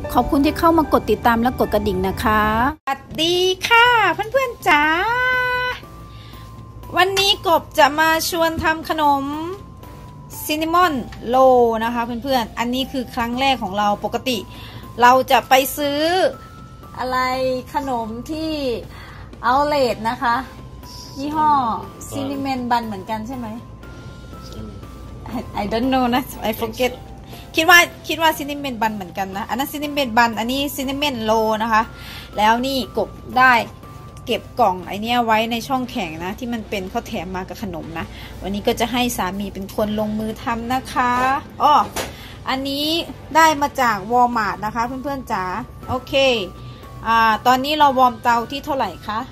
ขอบคุณที่เข้ามากดติดตามและกดกระดิ่งนะคะสวัสดีค่ะเพื่อนๆจ๋าวันนี้กบจะมาชวนทำขนมซินนามอนโรลนะคะเพื่อนๆอันนี้คือครั้งแรกของเราปกติเราจะไปซื้ออะไรขนมที่เอาเลทนะคะยี่ห้อซินนามอนบันเหมือนกันใช่ไหม I don't know นะ I forget คิดว่าซินนามอนบันเหมือนกันนะอันนั้นซินนามอนบันอันนี้ซินนามอนโรลนะคะแล้วนี่กบได้เก็บกล่องไอเนี้ยไว้ในช่องแข็งนะที่มันเป็นเขาแถมมากับขนมนะวันนี้ก็จะให้สามีเป็นคนลงมือทำนะคะอ้ออันนี้ได้มาจากวอลมาร์ทนะคะเพื่อนๆจ๋าโอเคตอนนี้เราวอร์มเตาที่เท่าไหร่คะ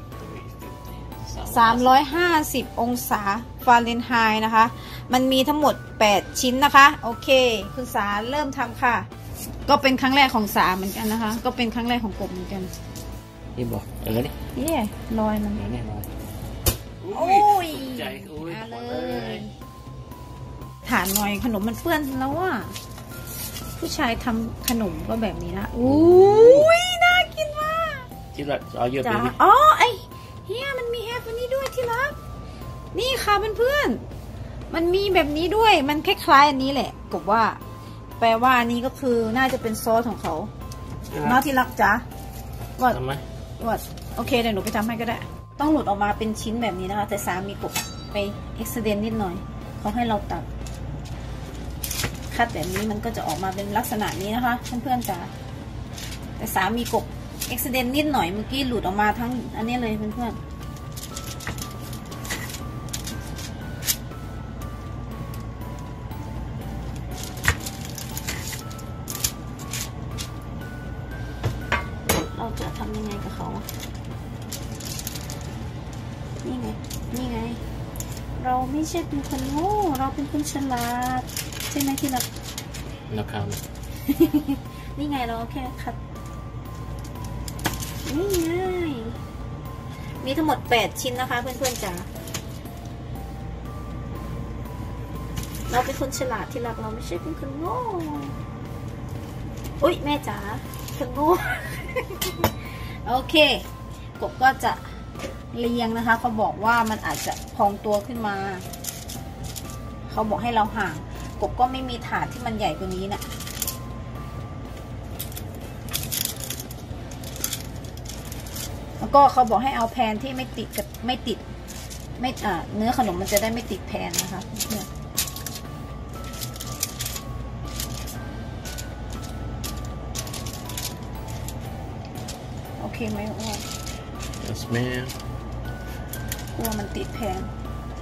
350องศาฟาเรนไฮต์นะคะมันมีทั้งหมด8ชิ้นนะคะโอเคคุณสาเริ่มทำค่ะก็เป็นครั้งแรกของสาเหมือนกันนะคะก็เป็นครั้งแรกของกบเหมือนกันนี่บอกอะไรนี่ลอยมันแน่นอนโอ้ยเอาเลยฐานหน่อยขนมมันเปื้อนแล้วอ่ะผู้ชายทำขนมก็แบบนี้นะอุ้ยน่ากินมากที่รักเอาเยอะไปอ๋อไอเฮียมันมีแฮปอันนี้ด้วยที่รักนี่ค่ะเพื่อนๆมันมีแบบนี้ด้วยมันคล้ายๆอันนี้แหละกบว่าแปลว่าอันนี้ก็คือน่าจะเป็นซอสของเขาน้าที่รักจ๊ะว่าทำไมโอเคเดี๋ยวหนูไปทำให้ก็ได้ต้องหลุดออกมาเป็นชิ้นแบบนี้นะคะแต่สามีกบไปเอ็กซ์เดนนิดหน่อยเขาให้เราตัดคัดแบบนี้มันก็จะออกมาเป็นลักษณะนี้นะคะเพื่อนๆจ๋าแต่สามีกบเอ็กซ์เดนนิดหน่อยเมื่อกี้หลุดออกมาทั้งอันนี้เลยเพื่อนๆเราจะทำยังไงกับเขานี่ไงเราไม่ใช่เป็นคนโง่เราเป็นคนฉลาดใช่ไหมที่รักนะครับนี่ไงเราแค่คัดนี่ไงมีทั้งหมด8ชิ้นนะคะเพื่อนๆจ๋าเราเป็นคนฉลาดที่รักเราไม่ใช่เป็นคนโง่อุ๊ยแม่จ๋าคนโง่ โอเคกบก็จะเรียงนะคะเขาบอกว่ามันอาจจะพองตัวขึ้นมาเขาบอกให้เราห่างกบก็ไม่มีถาดที่มันใหญ่กว่านี้นะแล้วก็เขาบอกให้เอาแพนที่ไม่ติดเนื้อขนมมันจะได้ไม่ติดแพนนะคะโอเคไหมอ้วน Yes ma'am กลัวมันติดแพน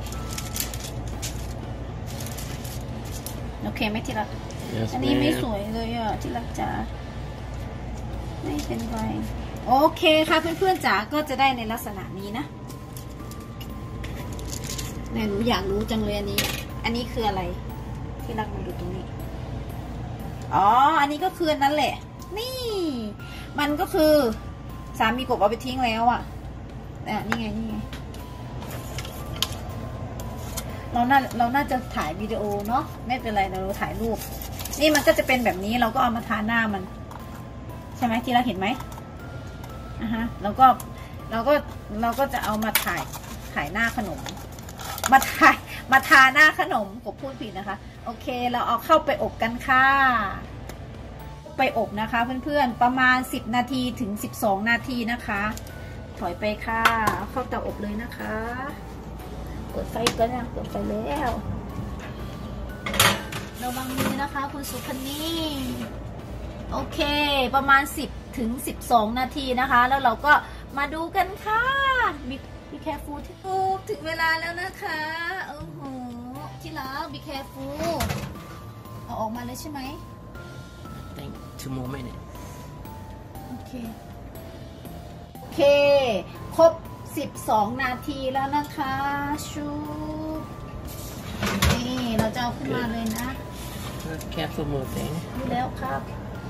โอเคไหมที่รัก yes, อันนี้ไม่สวยเลยอ่ะที่รักจ๋าไม่เป็นไรโอเคค่ะเพื่อนๆจ๋าก็จะได้ในลักษณะนี้นะเนี่ยหนูอยากรู้จังเลยอันนี้คืออะไรที่รักมาดูตรงนี้อ๋ออันนี้ก็คือนั่นแหละนี่มันก็คือสามีกบเอาไปทิ้งแล้วอ่ะนี่ไงเราน่าจะถ่ายวิดีโอเนาะไม่เป็นไรเราถ่ายรูปนี่มันก็จะเป็นแบบนี้เราก็เอามาทาหน้ามันใช่ไหมที่เราเห็นไหมเราก็จะเอามาถ่ายหน้าขนมมาทาหน้าขนมกบพูดผิดนะคะโอเคเราเอาเข้าไปอบกันค่ะไปอบนะคะเพื่อนๆประมาณ10นาทีถึง12นาทีนะคะถอยไปค่ะเข้าเตาอบเลยนะคะเปิดไฟก็นะเปิดไฟแล้วระวังมือนะคะคุณสุพนีโอเคประมาณ10ถึง12นาทีนะคะแล้วเราก็มาดูกันค่ะbe careful ที่ถึงเวลาแล้วนะคะโอ้โหที่รัก be careful เอาออกมาเลยใช่ไหม Think 2 more minutes โอเคครบ12นาทีแล้วนะคะชูนี่เราจะเอาขึ้นมาเลยนะ Careful moving ดูแล้วครับ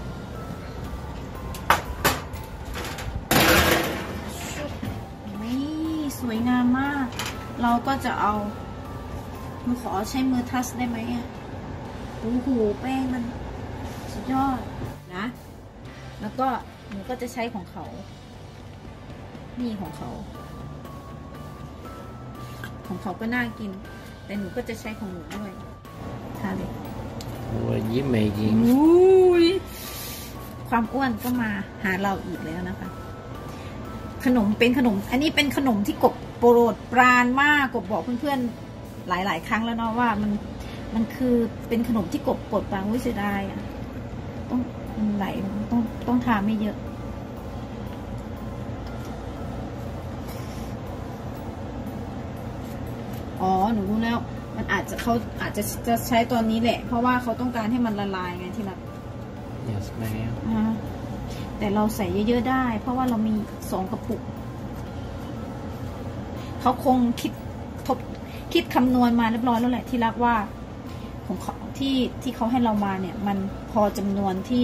นี่สวยงามมากเราก็จะเอาขอใช้มือทัชได้ไหมโอ้โหแป้งมันสุดยอดนะก็หนูก็จะใช้ของเขานี่ของเขาก็น่ากินแต่หนูก็จะใช้ของหนูด้วยทานเลย What are you making? ความอ้วนก็มาหาเราอีกแล้วนะคะ ขนมเป็นขนมอันนี้เป็นขนมที่กบโปรดปรานมากกบบอกเพื่อนๆหลายๆครั้งแล้วเนาะว่ามันคือเป็นขนมที่กบโปรดปรานเสียดายอ่ะต้องไหลต้องทานไม่เยอะอ๋อหนูรู้แล้วมันเขาอาจจะใช้ตัวนี้แหละเพราะว่าเขาต้องการให้มันละลายไงที่รัก Yes, ma'am. แต่เราใส่เยอะๆได้เพราะว่าเรามี2 กระปุกเขาคงคิดคำนวณมาเรียบร้อยแล้วแหละที่รักว่าของเขาที่เขาให้เรามาเนี่ยมันพอจำนวนที่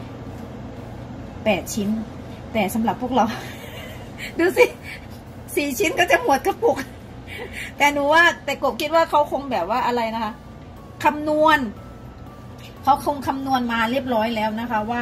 8 ชิ้นแต่สำหรับพวกเรา ดูสิ4 ชิ้นก็จะหมดกระปุกแต่หนูว่าแต่กบคิดว่าเขาคงแบบว่าอะไรนะคะคำนวณเขาคงคำนวณมาเรียบร้อยแล้วนะคะว่า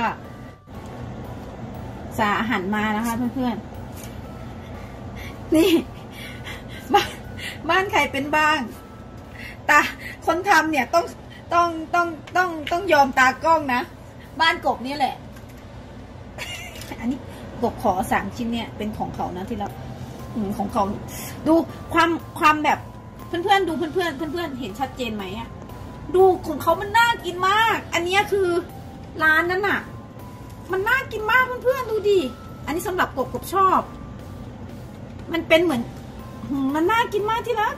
สาอาหารมานะคะเพื่อนๆนี่บ้านใครเป็นบ้างตาคนทำเนี่ยต้องยอมตากล้องนะบ้านกบนี่แหละ อันนี้กบขอ3 ชิ้นเนี่ยเป็นของเขานะที่เราของเขาดูความแบบเพื่อนๆดูเพื่อนเห็นชัดเจนไหมอะดูของเขามันน่ากินมากอันนี้คือร้านนั้นอะมันน่ากินมากเพื่อนๆดูดิอันนี้สำหรับกบชอบมันเป็นเหมือนมันน่ากินมากที่รัก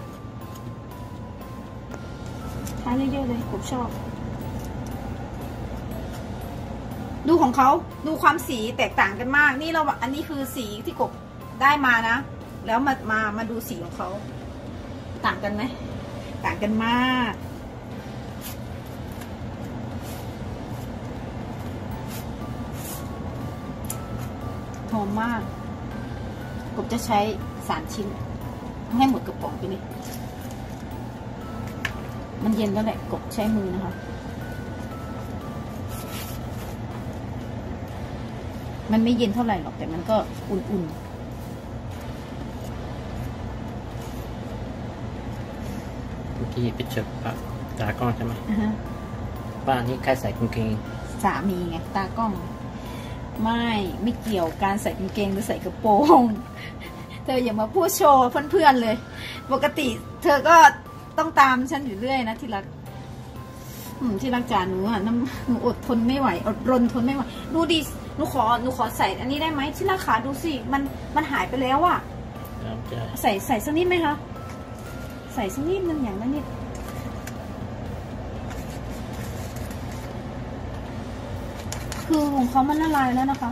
ทานเยอะๆเลยกบชอบดูของเขาดูความสีแตกต่างกันมากนี่เราอันนี้คือสีที่กบได้มานะแล้วมาดูสีของเขาต่างกันไหมต่างกันมากหอมมากกบจะใช้3 ชิ้นให้หมดกระป๋องไปเลยมันเย็นแล้วแหละกบใช้มือนะคะมันไม่เย็นเท่าไหร่หรอกแต่มันก็อุ่นๆเมื่อกี้ไปเจอตากล้องใช่ไหมบ้านนี้ใครใส่กางเกงสามีไงตากล้องไม่เกี่ยวการใส่กางเกงหรือใส่กระโปรงเธออย่ามาพูดโชว์เพื่อนๆเลยปกติเธอก็ต้องตามฉันอยู่เรื่อยนะที่รักที่รักจ๋าหนูอ่ะหนูอดทนไม่ไหวอดรนทนไม่ไหวดูดิหนูขอใส่อันนี้ได้ไหมที่รักขาดูสิมันหายไปแล้วอ่ะใส่สักนิดไหมคะใส่สักนิดนึงอย่างนั้นนิดคือของเขามันละลายแล้วนะคะ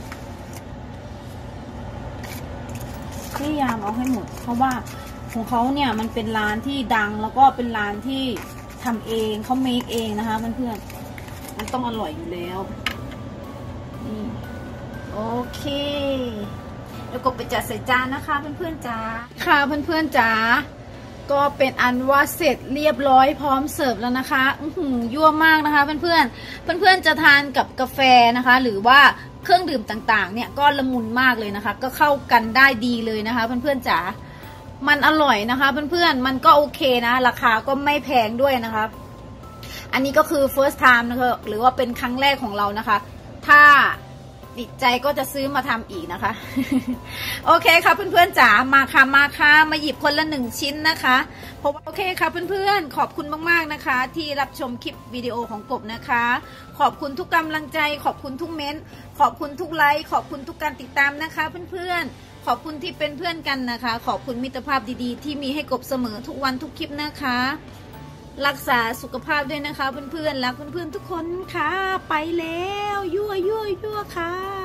พยายามเอาให้หมดเพราะว่าของเขาเนี่ยมันเป็นร้านที่ดังแล้วก็เป็นร้านที่ทำเองเขาเมคเองนะคะเพื่อนๆมันต้องอร่อยอยู่แล้วนี่โอเคแล้วก็ไปจัดใส่จานนะคะเพื่อนๆจ๋าค่ะเพื่อนๆจ๋าก็เป็นอันว่าเสร็จเรียบร้อยพร้อมเสิร์ฟแล้วนะคะยั่วมากนะคะเพื่อนๆจะทานกับกาแฟนะคะหรือว่าเครื่องดื่มต่างๆเนี่ยก็ละมุนมากเลยนะคะก็เข้ากันได้ดีเลยนะคะเพื่อนๆจ๋ามันอร่อยนะคะเพื่อนๆมันก็โอเคนะราคาก็ไม่แพงด้วยนะคะอันนี้ก็คือ first time นะคะหรือว่าเป็นครั้งแรกของเรานะคะถ้าติดใจก็จะซื้อมาทำอีกนะคะ โอเคค่ะเพื่อนๆจ๋ามาค่ะมาหยิบคนละ1 ชิ้นนะคะเพราะว่าโอเคค่ะเพื่อนๆขอบคุณมากๆนะคะที่รับชมคลิปวิดีโอของกบนะคะขอบคุณทุกกำลังใจขอบคุณทุกเม้นต์ขอบคุณทุกไลค์ขอบคุณทุกการติดตามนะคะเพื่อนๆขอบคุณที่เป็นเพื่อนกันนะคะขอบคุณมิตรภาพดีๆที่มีให้กบเสมอทุกวันทุกคลิปนะคะรักษาสุขภาพด้วยนะคะเพื่อนๆรักเพื่อนๆทุกคนค่ะไปแล้วยั่วค่ะ